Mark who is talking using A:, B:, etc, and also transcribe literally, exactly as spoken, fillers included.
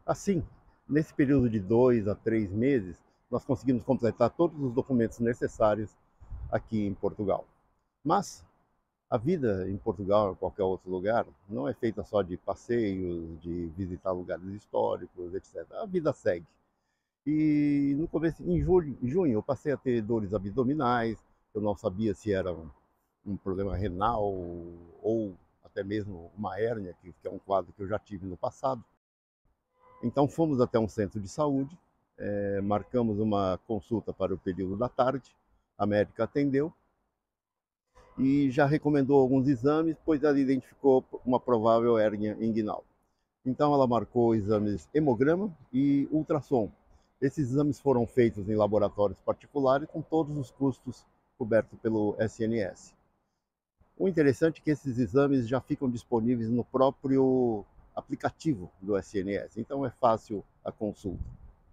A: Assim, nesse período de dois a três meses, nós conseguimos completar todos os documentos necessários aqui em Portugal. Mas a vida em Portugal, ou qualquer outro lugar, não é feita só de passeios, de visitar lugares históricos, etcétera. A vida segue. E no começo, em julho, em junho, eu passei a ter dores abdominais. Eu não sabia se era um, um problema renal ou até mesmo uma hérnia, que, que é um quadro que eu já tive no passado. Então fomos até um centro de saúde, eh, marcamos uma consulta para o período da tarde, a médica atendeu e já recomendou alguns exames, pois ela identificou uma provável hérnia inguinal. Então ela marcou exames hemograma e ultrassom. Esses exames foram feitos em laboratórios particulares com todos os custos cobertos pelo S N S. O interessante é que esses exames já ficam disponíveis no próprio aplicativo do S N S, então é fácil a consulta.